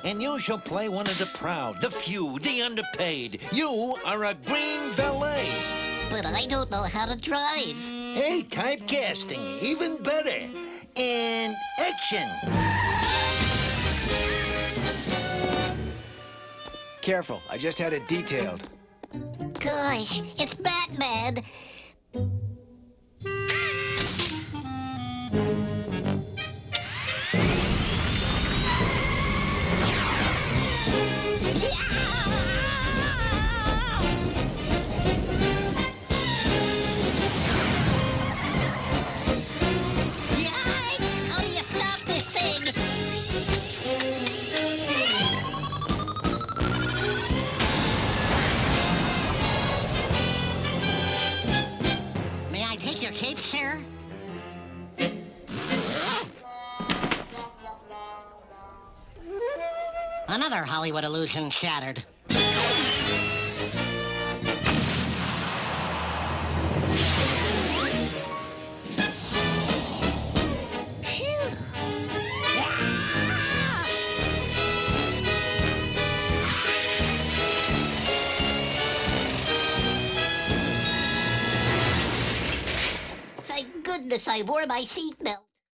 and you shall play one of the proud, the few, the underpaid. You are a green valet. But I don't know how to drive. Hey, typecasting, even better. And action. Careful, I just had it detailed. Gosh, it's Batman. How do you stop this thing? May I take your cape, sir? Another Hollywood illusion shattered. Thank goodness I wore my seatbelt.